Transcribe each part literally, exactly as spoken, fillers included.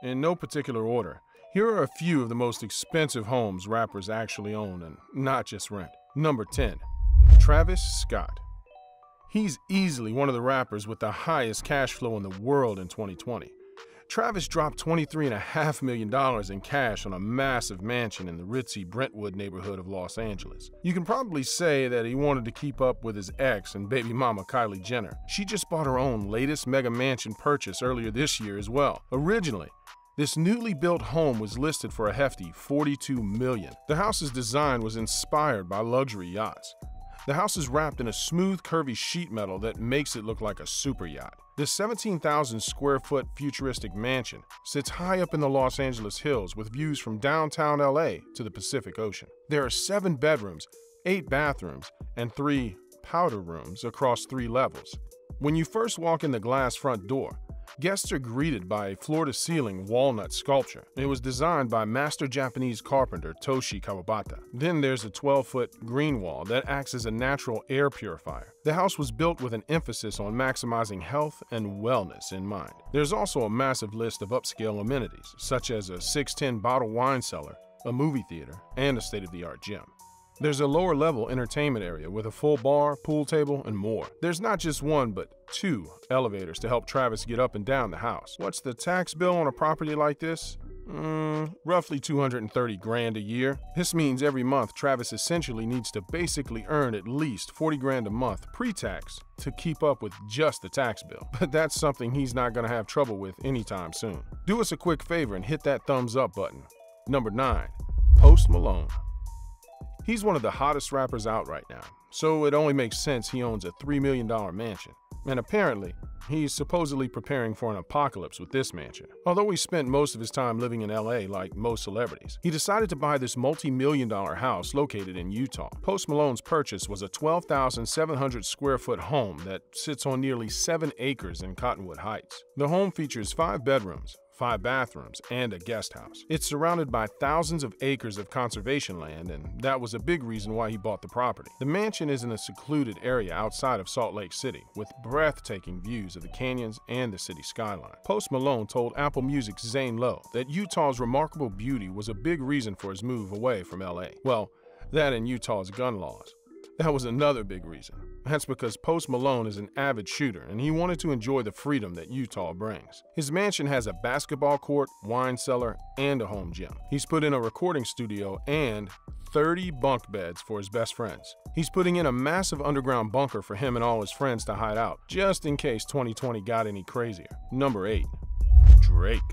In no particular order, here are a few of the most expensive homes rappers actually own and not just rent. Number ten. Travis Scott. He's easily one of the rappers with the highest cash flow in the world in twenty twenty. Travis dropped twenty-three point five million dollars in cash on a massive mansion in the ritzy Brentwood neighborhood of Los Angeles. You can probably say that he wanted to keep up with his ex and baby mama Kylie Jenner. She just bought her own latest mega mansion purchase earlier this year as well. Originally, this newly built home was listed for a hefty forty-two million dollars. The house's design was inspired by luxury yachts. The house is wrapped in a smooth, curvy sheet metal that makes it look like a super yacht. This seventeen thousand square foot futuristic mansion sits high up in the Los Angeles hills with views from downtown L A to the Pacific Ocean. There are seven bedrooms, eight bathrooms, and three powder rooms across three levels. When you first walk in the glass front door, guests are greeted by a floor-to-ceiling walnut sculpture. It was designed by master Japanese carpenter Toshi Kawabata. Then there's a twelve foot green wall that acts as a natural air purifier. The house was built with an emphasis on maximizing health and wellness in mind. There's also a massive list of upscale amenities, such as a six ten bottle wine cellar, a movie theater, and a state-of-the-art gym. There's a lower-level entertainment area with a full bar, pool table, and more. There's not just one, but two elevators to help Travis get up and down the house. What's the tax bill on a property like this? Mm, roughly two hundred thirty grand a year. This means every month Travis essentially needs to basically earn at least forty grand a month pre-tax to keep up with just the tax bill. But that's something he's not gonna have trouble with anytime soon. Do us a quick favor and hit that thumbs up button. Number nine. Post Malone. He's one of the hottest rappers out right now, so it only makes sense he owns a three million dollar mansion. And apparently, he's supposedly preparing for an apocalypse with this mansion. Although he spent most of his time living in L A like most celebrities, he decided to buy this multi-million dollar house located in Utah. Post Malone's purchase was a twelve thousand seven hundred square foot home that sits on nearly seven acres in Cottonwood Heights. The home features five bedrooms, five bathrooms, and a guest house. It's surrounded by thousands of acres of conservation land, and that was a big reason why he bought the property. The mansion is in a secluded area outside of Salt Lake City, with breathtaking views of the canyons and the city skyline. Post Malone told Apple Music's Zane Lowe that Utah's remarkable beauty was a big reason for his move away from L A. Well, that and Utah's gun laws. That was another big reason. That's because Post Malone is an avid shooter and he wanted to enjoy the freedom that Utah brings. His mansion has a basketball court, wine cellar, and a home gym. He's put in a recording studio and thirty bunk beds for his best friends. He's putting in a massive underground bunker for him and all his friends to hide out, just in case twenty twenty got any crazier. Number eight. Drake.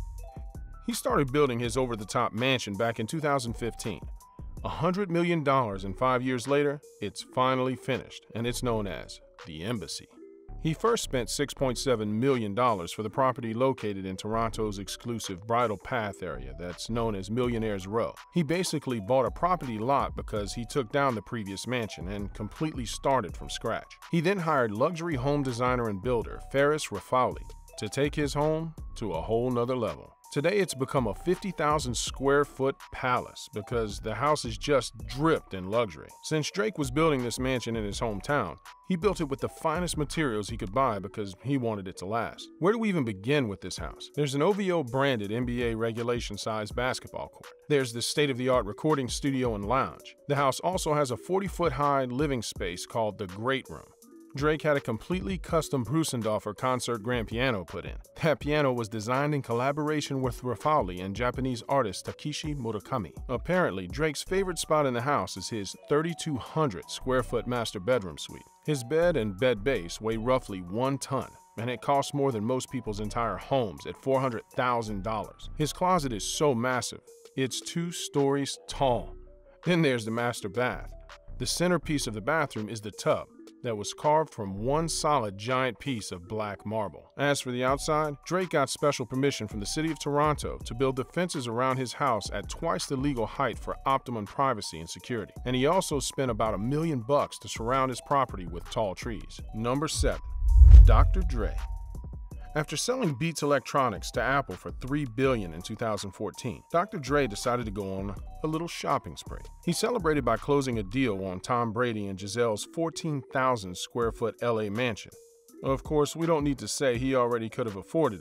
He started building his over-the-top mansion back in two thousand fifteen. one hundred million dollars, and five years later, it's finally finished, and it's known as the Embassy. He first spent six point seven million dollars for the property located in Toronto's exclusive Bridle Path area that's known as Millionaire's Row. He basically bought a property lot because he took down the previous mansion and completely started from scratch. He then hired luxury home designer and builder Ferris Raffauli to take his home to a whole nother level. Today, it's become a fifty thousand square foot palace because the house is just dripped in luxury. Since Drake was building this mansion in his hometown, he built it with the finest materials he could buy because he wanted it to last. Where do we even begin with this house? There's an O V O-branded N B A regulation-sized basketball court. There's this state-of-the-art recording studio and lounge. The house also has a forty foot high living space called the Great Room. Drake had a completely custom Brusendorfer concert grand piano put in. That piano was designed in collaboration with Raffauli and Japanese artist Takeshi Murakami. Apparently, Drake's favorite spot in the house is his thirty-two hundred square foot master bedroom suite. His bed and bed base weigh roughly one ton, and it costs more than most people's entire homes at four hundred thousand dollars. His closet is so massive, it's two stories tall. Then there's the master bath. The centerpiece of the bathroom is the tub that was carved from one solid giant piece of black marble. As for the outside, Drake got special permission from the city of Toronto to build the fences around his house at twice the legal height for optimum privacy and security. And he also spent about a million bucks to surround his property with tall trees. Number seven. Doctor Dre. After selling Beats Electronics to Apple for three billion dollars in two thousand fourteen, Doctor Dre decided to go on a little shopping spree. He celebrated by closing a deal on Tom Brady and Gisele's fourteen thousand square foot L A mansion. Of course, we don't need to say he already could have afforded it,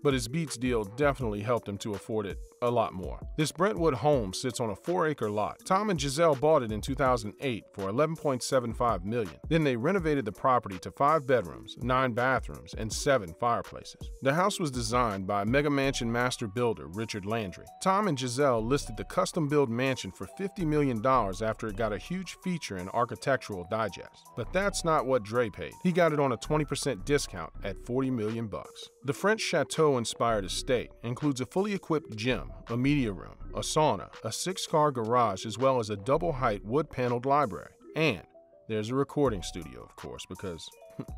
but his Beats deal definitely helped him to afford it a lot more. This Brentwood home sits on a four-acre lot. Tom and Giselle bought it in two thousand eight for eleven point seven five million dollars. Then they renovated the property to five bedrooms, nine bathrooms, and seven fireplaces. The house was designed by Mega Mansion master builder Richard Landry. Tom and Giselle listed the custom-built mansion for fifty million dollars after it got a huge feature in Architectural Digest. But that's not what Dre paid. He got it on a twenty percent discount at forty million dollars bucks. The French chateau-inspired estate includes a fully equipped gym, a media room, a sauna, a six-car garage, as well as a double-height wood-paneled library. And there's a recording studio, of course, because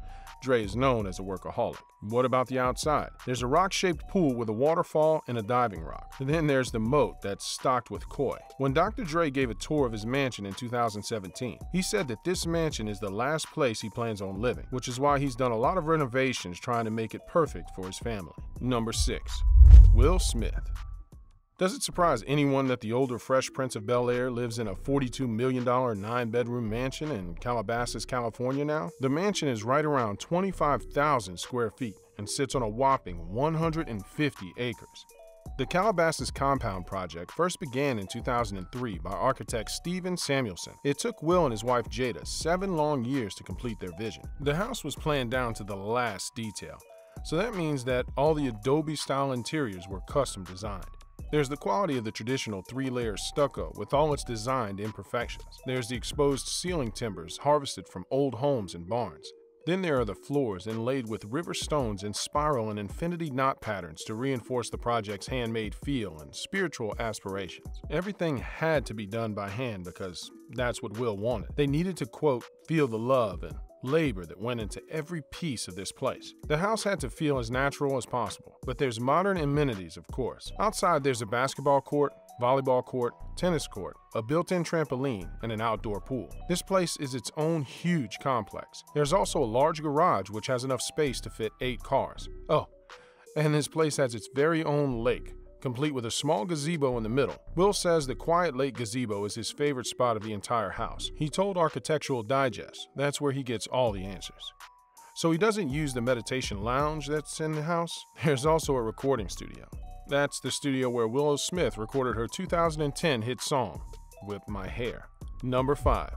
Dre is known as a workaholic. What about the outside? There's a rock-shaped pool with a waterfall and a diving rock. And then there's the moat that's stocked with koi. When Doctor Dre gave a tour of his mansion in two thousand seventeen, he said that this mansion is the last place he plans on living, which is why he's done a lot of renovations trying to make it perfect for his family. Number six. Will Smith. Does it surprise anyone that the older Fresh Prince of Bel-Air lives in a forty-two million dollars nine-bedroom mansion in Calabasas, California now? The mansion is right around twenty-five thousand square feet and sits on a whopping one hundred fifty acres. The Calabasas Compound project first began in two thousand three by architect Steven Samuelson. It took Will and his wife Jada seven long years to complete their vision. The house was planned down to the last detail, so that means that all the Adobe-style interiors were custom designed. There's the quality of the traditional three-layer stucco with all its designed imperfections. There's the exposed ceiling timbers harvested from old homes and barns. Then there are the floors inlaid with river stones in spiral and infinity knot patterns to reinforce the project's handmade feel and spiritual aspirations. Everything had to be done by hand because that's what Will wanted. They needed to, quote, feel the love and labor that went into every piece of this place. The house had to feel as natural as possible, but there's modern amenities, of course. Outside, there's a basketball court, volleyball court, tennis court, a built-in trampoline, and an outdoor pool. This place is its own huge complex. There's also a large garage which has enough space to fit eight cars. Oh, and this place has its very own lake, complete with a small gazebo in the middle. Will says the Quiet Lake gazebo is his favorite spot of the entire house. He told Architectural Digest that's where he gets all the answers. So he doesn't use the meditation lounge that's in the house. There's also a recording studio. That's the studio where Willow Smith recorded her two thousand ten hit song, Whip My Hair. Number five.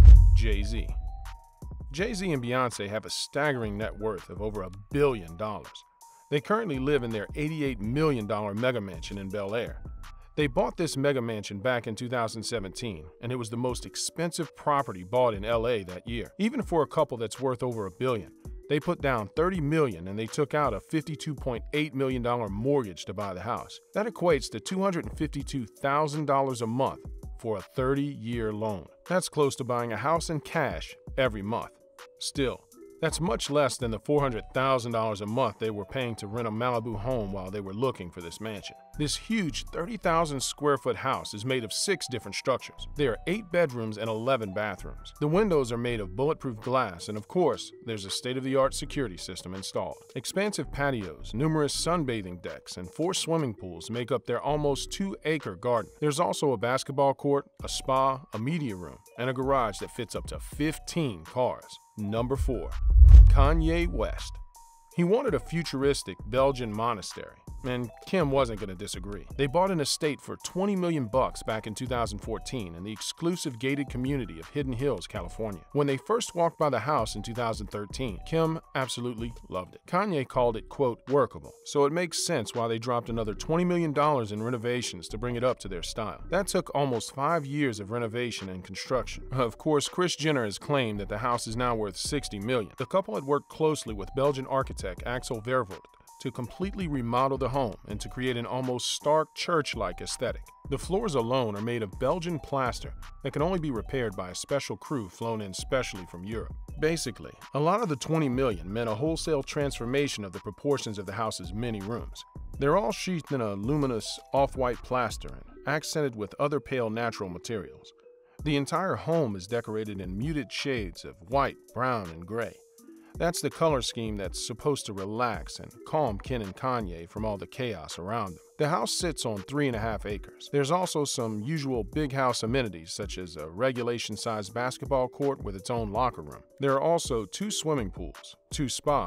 Jay-Z. Jay-Z and Beyonce have a staggering net worth of over a billion dollars. They currently live in their eighty-eight million dollars mega mansion in Bel Air. They bought this mega mansion back in two thousand seventeen, and it was the most expensive property bought in L A that year. Even for a couple that's worth over a billion, they put down thirty million dollars and they took out a fifty-two point eight million dollars mortgage to buy the house. That equates to two hundred fifty-two thousand dollars a month for a thirty-year loan. That's close to buying a house in cash every month. Still, that's much less than the four hundred thousand dollars a month they were paying to rent a Malibu home while they were looking for this mansion. This huge thirty thousand square foot house is made of six different structures. There are eight bedrooms and eleven bathrooms. The windows are made of bulletproof glass, and of course, there's a state-of-the-art security system installed. Expansive patios, numerous sunbathing decks, and four swimming pools make up their almost two-acre garden. There's also a basketball court, a spa, a media room, and a garage that fits up to fifteen cars. Number four. Kanye West. He wanted a futuristic Belgian monastery, and Kim wasn't going to disagree. They bought an estate for twenty million bucks back in two thousand fourteen in the exclusive gated community of Hidden Hills, California. When they first walked by the house in two thousand thirteen, Kim absolutely loved it. Kanye called it, quote, workable, so it makes sense why they dropped another twenty million dollars in renovations to bring it up to their style. That took almost five years of renovation and construction. Of course, Kris Jenner has claimed that the house is now worth sixty million dollars. The couple had worked closely with Belgian architect Axel Vervoort to completely remodel the home and to create an almost stark church-like aesthetic. The floors alone are made of Belgian plaster that can only be repaired by a special crew flown in specially from Europe. Basically, a lot of the twenty million dollars meant a wholesale transformation of the proportions of the house's many rooms. They're all sheathed in a luminous off-white plaster and accented with other pale natural materials. The entire home is decorated in muted shades of white, brown, and gray. That's the color scheme that's supposed to relax and calm Kim and Kanye from all the chaos around them. The house sits on three and a half acres. There's also some usual big house amenities such as a regulation-sized basketball court with its own locker room. There are also two swimming pools, two spas,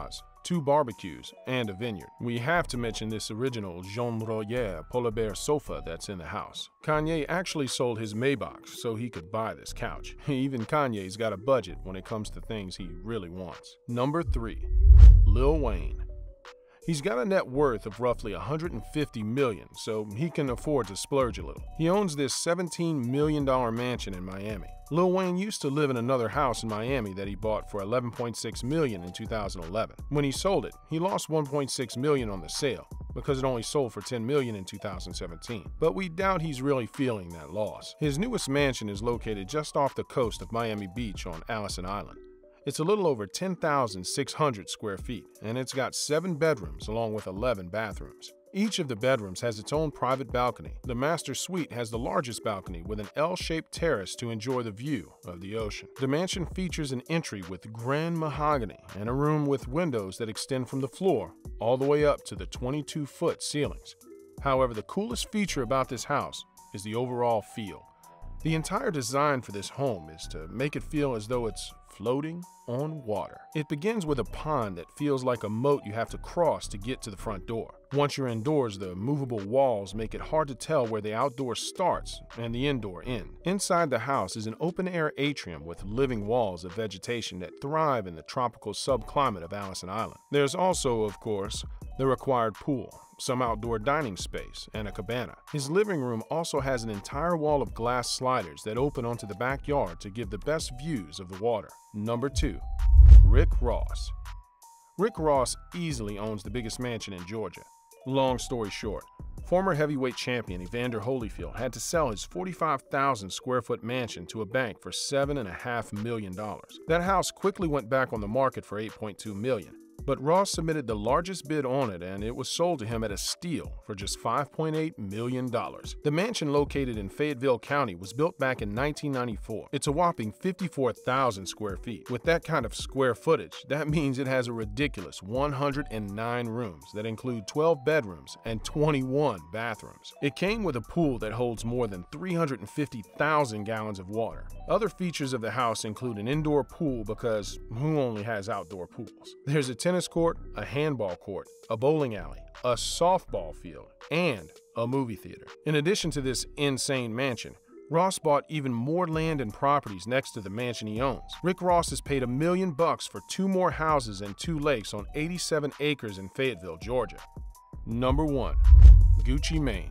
two barbecues, and a vineyard. We have to mention this original Jean Royer polar bear sofa that's in the house. Kanye actually sold his Maybach so he could buy this couch. Even Kanye's got a budget when it comes to things he really wants. Number three. Lil Wayne. He's got a net worth of roughly one hundred fifty million dollars, so he can afford to splurge a little. He owns this seventeen million dollar mansion in Miami. Lil Wayne used to live in another house in Miami that he bought for eleven point six million dollars in two thousand eleven. When he sold it, he lost one point six million dollars on the sale because it only sold for ten million dollars in two thousand seventeen. But we doubt he's really feeling that loss. His newest mansion is located just off the coast of Miami Beach on Allison Island. It's a little over ten thousand six hundred square feet, and it's got seven bedrooms along with eleven bathrooms. Each of the bedrooms has its own private balcony. The master suite has the largest balcony with an L-shaped terrace to enjoy the view of the ocean. The mansion features an entry with grand mahogany and a room with windows that extend from the floor all the way up to the twenty-two foot ceilings. However, the coolest feature about this house is the overall feel. The entire design for this home is to make it feel as though it's floating on water. It begins with a pond that feels like a moat you have to cross to get to the front door. Once you're indoors, the movable walls make it hard to tell where the outdoor starts and the indoor end. Inside the house is an open-air atrium with living walls of vegetation that thrive in the tropical subclimate of Allison Island. There's also, of course, the required pool, some outdoor dining space, and a cabana. His living room also has an entire wall of glass sliders that open onto the backyard to give the best views of the water. Number two. Rick Ross. Rick Ross easily owns the biggest mansion in Georgia. Long story short, former heavyweight champion Evander Holyfield had to sell his forty-five thousand square foot mansion to a bank for seven point five million dollars. That house quickly went back on the market for eight point two million dollars. But Ross submitted the largest bid on it, and it was sold to him at a steal for just five point eight million dollars. The mansion, located in Fayetteville County, was built back in nineteen ninety-four. It's a whopping fifty-four thousand square feet. With that kind of square footage, that means it has a ridiculous one hundred nine rooms that include twelve bedrooms and twenty-one bathrooms. It came with a pool that holds more than three hundred fifty thousand gallons of water. Other features of the house include an indoor pool, because who only has outdoor pools? There's a tennis court, a handball court, a bowling alley, a softball field, and a movie theater. In addition to this insane mansion, Ross bought even more land and properties next to the mansion he owns. Rick Ross has paid a million bucks for two more houses and two lakes on eighty-seven acres in Fayetteville, Georgia. Number one. Gucci Mane.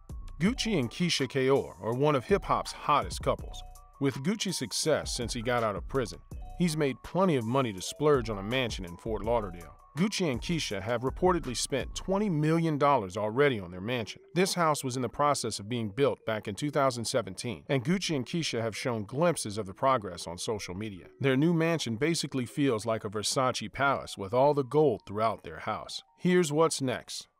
Gucci and Keisha Kaur are one of hip-hop's hottest couples. With Gucci's success since he got out of prison, he's made plenty of money to splurge on a mansion in Fort Lauderdale. Gucci and Keisha have reportedly spent twenty million dollars already on their mansion. This house was in the process of being built back in two thousand seventeen, and Gucci and Keisha have shown glimpses of the progress on social media. Their new mansion basically feels like a Versace palace with all the gold throughout their house. Here's what's next.